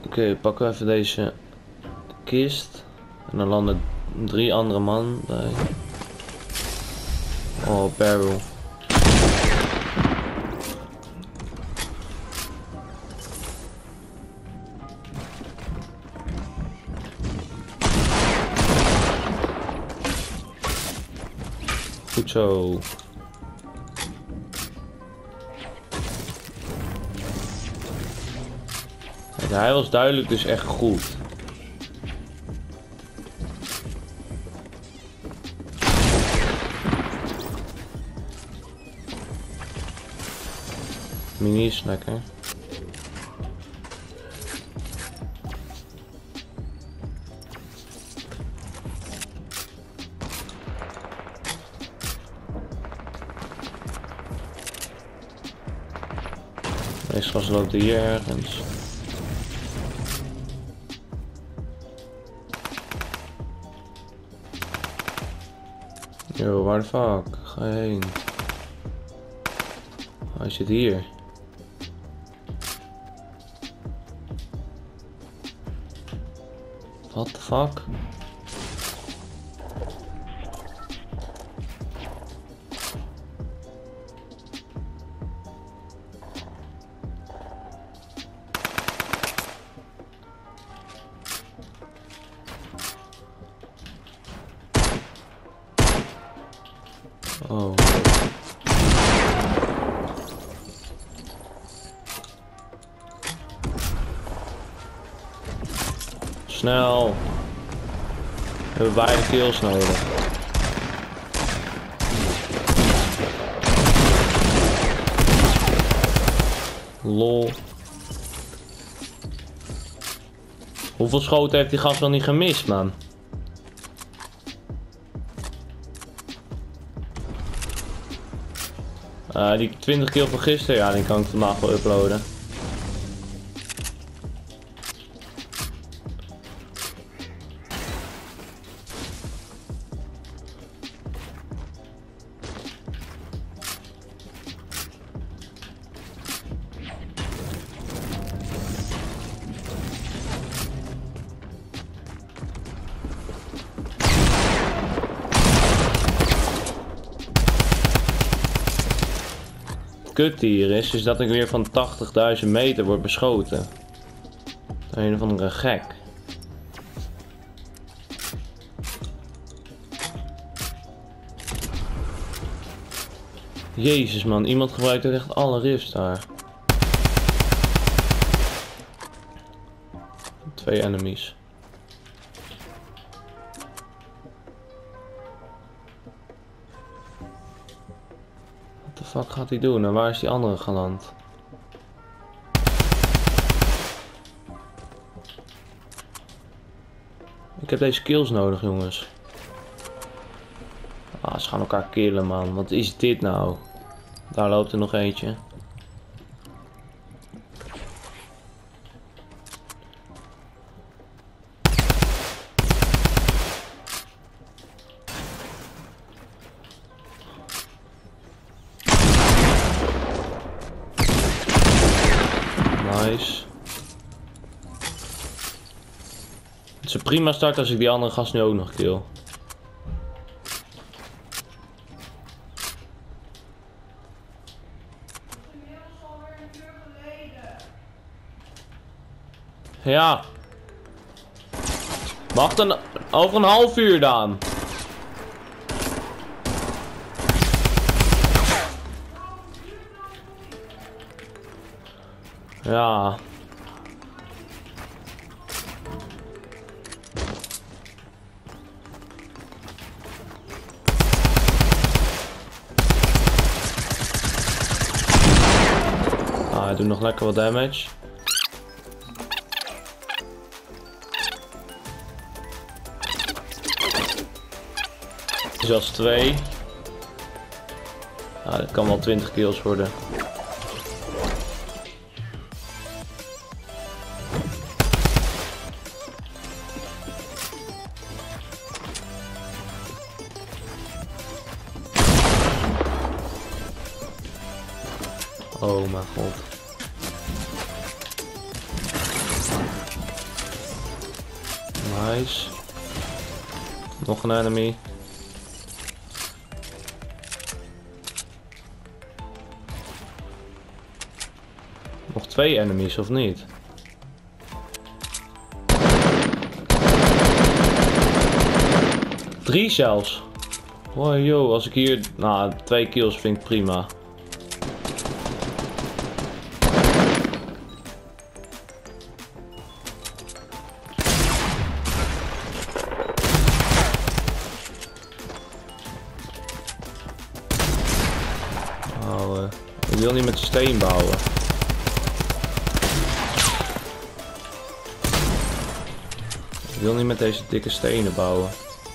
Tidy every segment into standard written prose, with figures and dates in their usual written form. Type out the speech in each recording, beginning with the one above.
Oké, pakken we even deze kist. En dan landen 3 andere man bij. Oh, barrel. Goed zo. Kijk, hij was duidelijk dus echt goed. Mini is lekker. Deze gast loopt hier ergens. Yo, waar de fuck? Ga je heen? Hij zit hier. What the fuck? Oh. Snel. We hebben beide kills nodig. Lol. Hoeveel schoten heeft die gast wel niet gemist, man? Die 20 kill van gisteren, ja, die kan ik vandaag wel uploaden. Kut hier is dat ik weer van 80.000 meter word beschoten. Door een of andere gek. Jezus man, iemand gebruikt er echt alle rifts daar. 2 enemies. Wat de fuck gaat hij doen? En waar is die andere geland? Ik heb deze kills nodig, jongens. Ah, ze gaan elkaar killen, man. Wat is dit nou? Daar loopt er nog eentje. Nice. Het is een prima start als ik die andere gast nu ook nog kill. Ja. Wacht over een half uur dan. Ja. Ah, hij doet nog lekker wat damage. Zelfs 2. Ah, dit kan wel 20 kills worden. Oh mijn god. Nice. Nog een enemy. Nog 2 enemies of niet? Drie zelfs. Oh joh, als ik hier... Nou, 2 kills vind ik prima. Oh, ik wil niet met de steen bouwen. Ik wil niet met deze dikke stenen bouwen.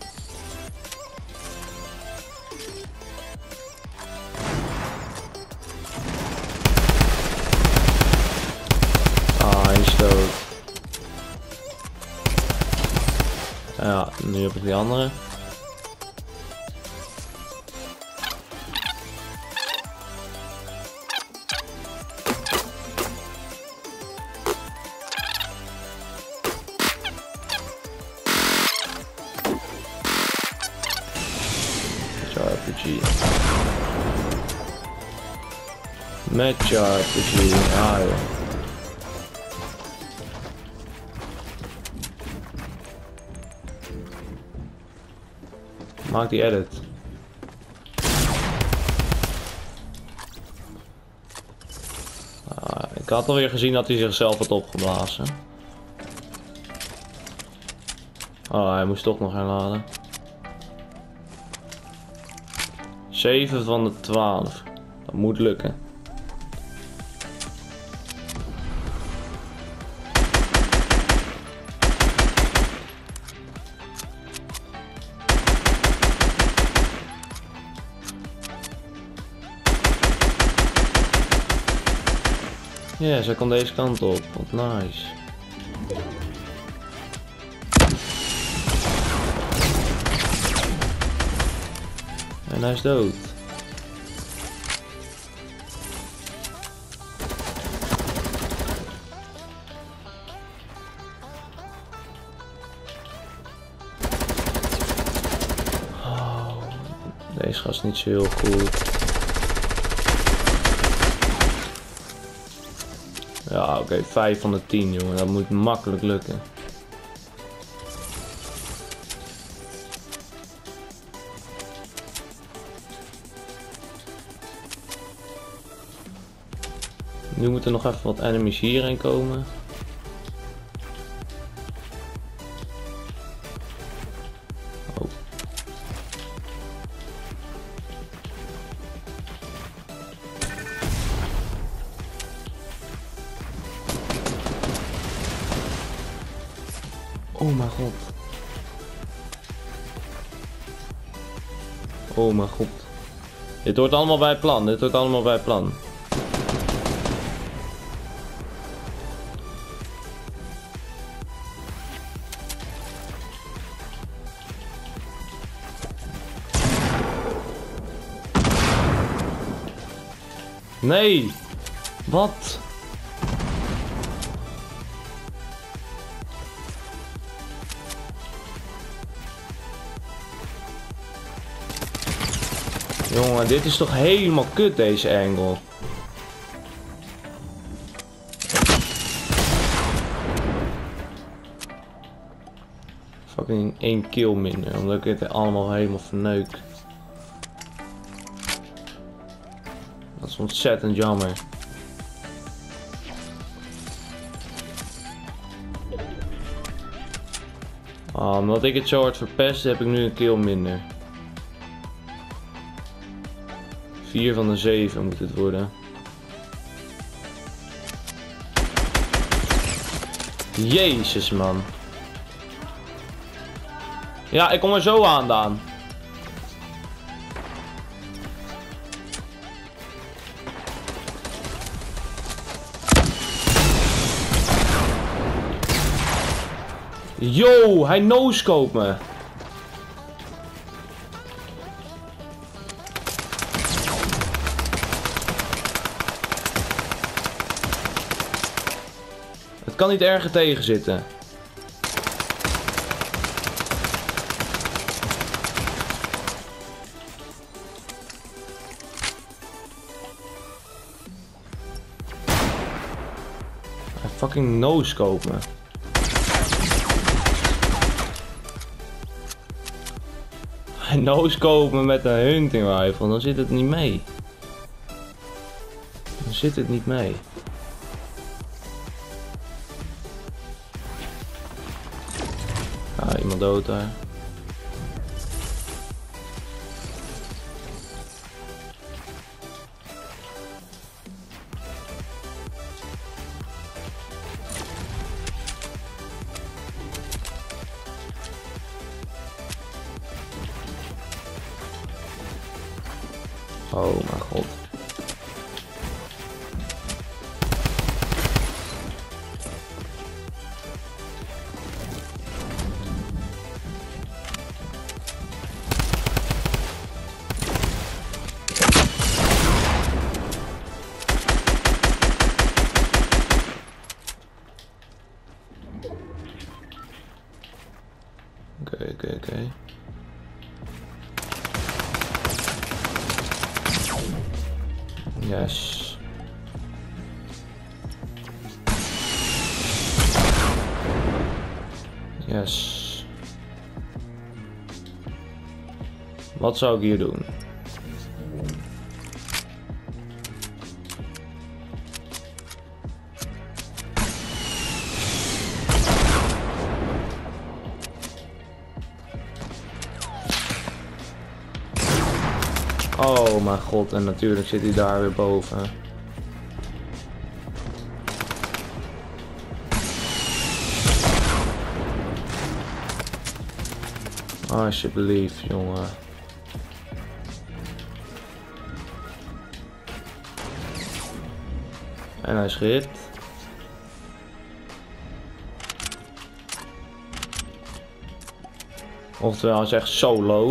Ah, hij is dood. Ja, nu heb ik die andere. RPG. Met RPG, ah joh. Maak die edit. Ik had alweer gezien dat hij zichzelf had opgeblazen. Oh, hij moest toch nog herladen. 7 van de 12. Dat moet lukken. Ja, zij kan deze kant op. Wat nice. En hij is dood. Oh, deze gast niet zo heel goed. Ja, oké, 5 van de 10, jongen. Dat moet makkelijk lukken. Nu moeten nog even wat enemies hierheen komen. Oh. Oh mijn god. Oh mijn god. Dit hoort allemaal bij het plan. Dit hoort allemaal bij het plan. Nee! Wat? Jongen, dit is toch helemaal kut, deze angle. Fucking 1 kill minder, omdat ik het allemaal helemaal verneuk. Dat is ontzettend jammer. Omdat ik het zo hard verpest, heb ik nu een kill minder. 4 van de 7 moet het worden. Jezus, man. Ja, ik kom er zo aan, Daan. Yo, hij no-scope me. Het kan niet erger tegen zitten. fucking no-scope me. Hij no-scope me met een hunting rifle, dan zit het niet mee. Dan zit het niet mee. Ah, iemand dood daar. Oh mijn god. Oké. Yes. Yes. Wat zou ik hier doen? Oh mijn god, en natuurlijk zit hij daar weer boven. Alsjeblieft, jongen. En hij is gehit. Oftewel, hij is echt solo.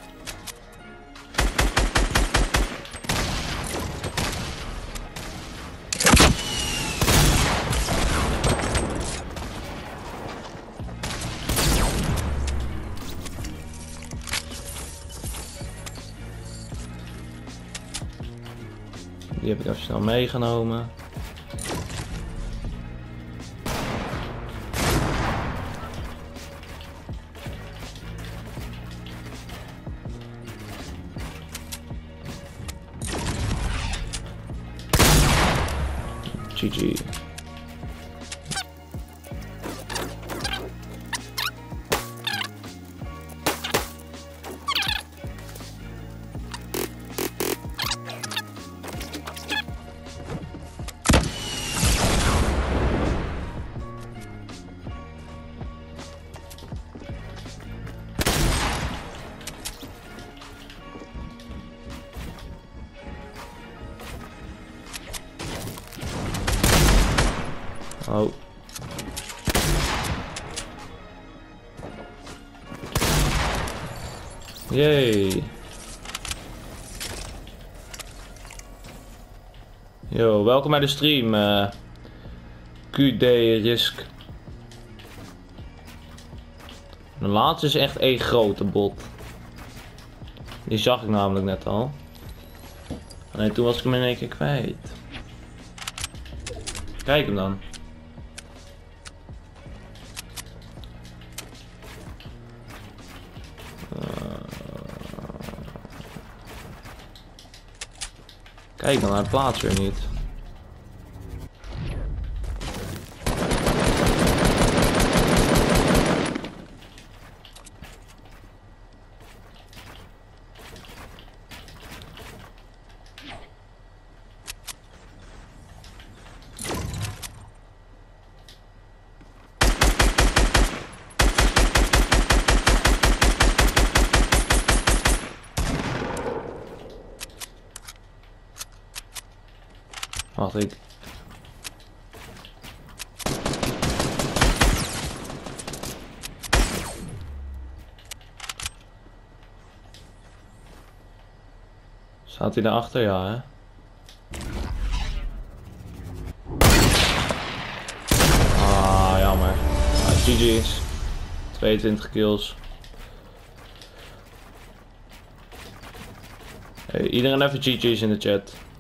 Die heb ik even snel meegenomen. GG. Oh. Yay. Yo, welkom bij de stream. QD Risk. De laatste is echt één grote bot. Die zag ik namelijk net al. Alleen toen was ik hem in één keer kwijt. Kijk hem dan. Kijk dan, hij plaatst weer niet. Wacht, ik... Staat hij daarachter? Ja, hè? Ah, jammer. Ah, GG's. 22 kills. Hey, iedereen even GG's in de chat.